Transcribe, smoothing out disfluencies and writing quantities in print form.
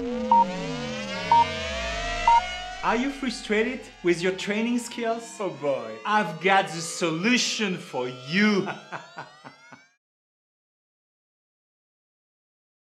Are you frustrated with your training skills? Oh boy, I've got the solution for you.